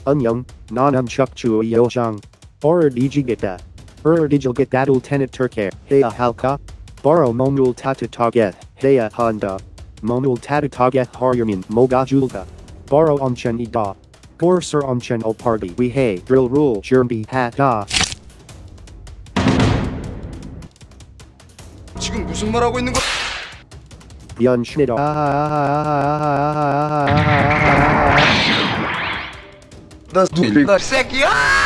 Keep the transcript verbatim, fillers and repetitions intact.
안녕, 나는 척추의 요정. 어디지겠다. 어디지겠다 lieutenant turke 해야 할까? 바로 몸을 따뜻하게 해야 한다. 몸을 따뜻하게 하려면 뭐가 좋을까? 바로 온천이다. 그래서 온천 오빠기 위해 드릴을 준비하다. 지금 무슨 말 하고 있는 거야? 변신이다. 나 누굴 새끼야!